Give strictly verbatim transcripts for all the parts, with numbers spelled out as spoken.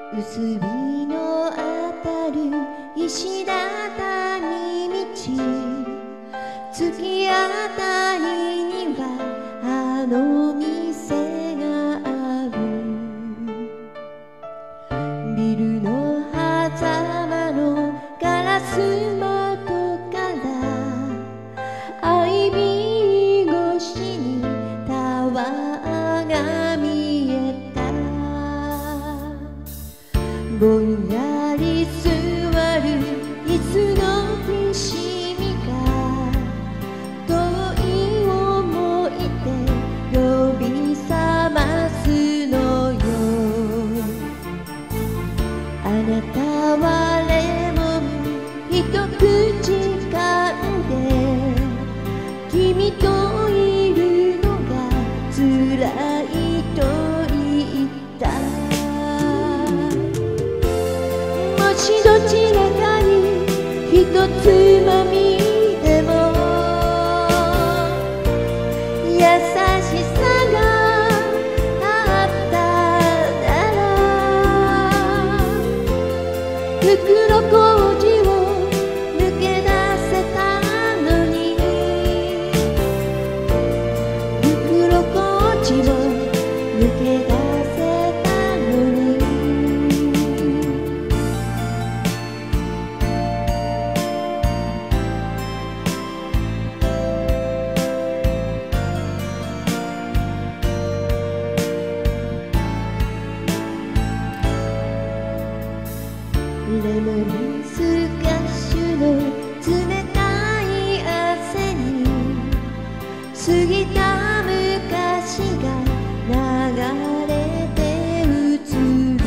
薄日の当たる石畳道、突き当たりにはあの店がある。ビルの狭間のガラス窓からアイビー越しにタワーが見えた。ぼんやり座る椅子のきしみが遠い思い出呼び覚ますのよ。あなたはレモン一口噛んで君といるのが辛いと言った。もしどちらかにひとつまみでも優しさがあったなら、袋小路を抜け出せたのに、袋小路を抜け出せたのに。レモンスカッシュの冷たい汗に過ぎた昔が流れて映る。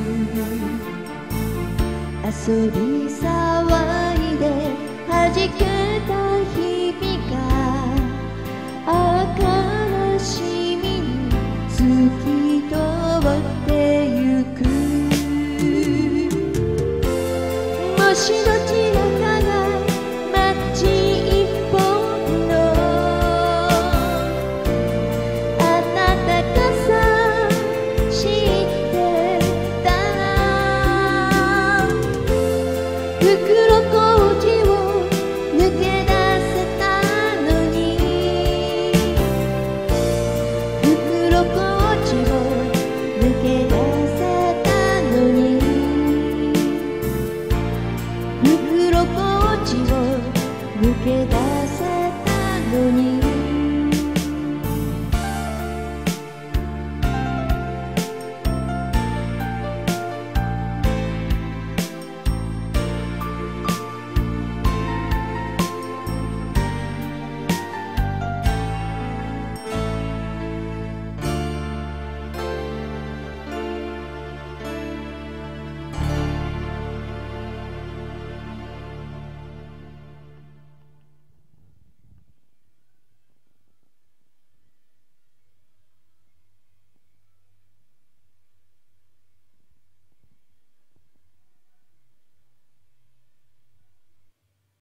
遊び騒いで弾け